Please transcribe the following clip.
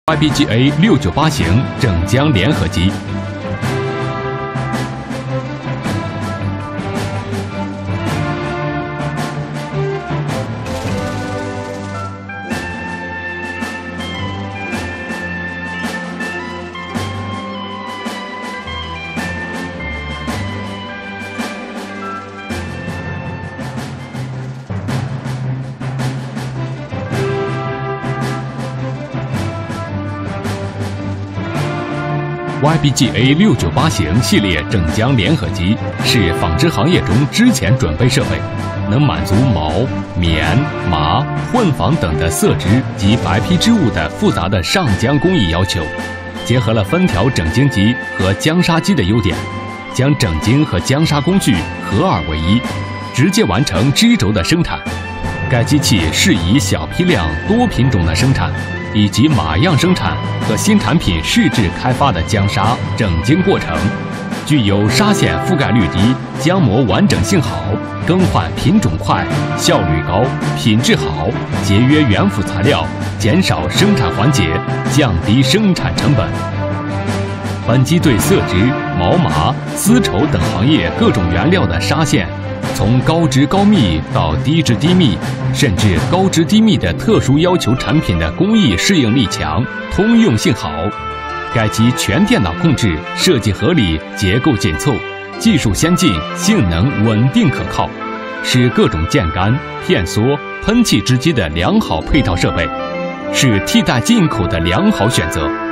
YBGA 698型整浆联合机。YBGA 698型系列整浆联合机是纺织行业中织前准备设备，能满足毛、棉、麻、混纺等的色织及白坯织物的复杂的上浆工艺要求，结合了分条整经机和浆纱机的优点，将整经和浆纱工序合二为一，直接完成织轴的生产。该机器适宜小批量、多品种的生产，以及码样生产和新产品试制开发的浆纱整经过程，具有纱线覆盖率低、浆膜完整性好、更换品种快、效率高、品质好、节约原辅材料、减少生产环节、降低生产成本。本机对色织、毛麻、丝绸等行业各种原料的纱线，从高织高密到低织低密，甚至高织低密的特殊要求产品的工艺适应力强、通用性好。该机全电脑控制，设计合理，结构紧凑，技术先进，性能稳定可靠，是各种键杆、片梭、喷气织机的良好配套设备，是替代进口的良好选择。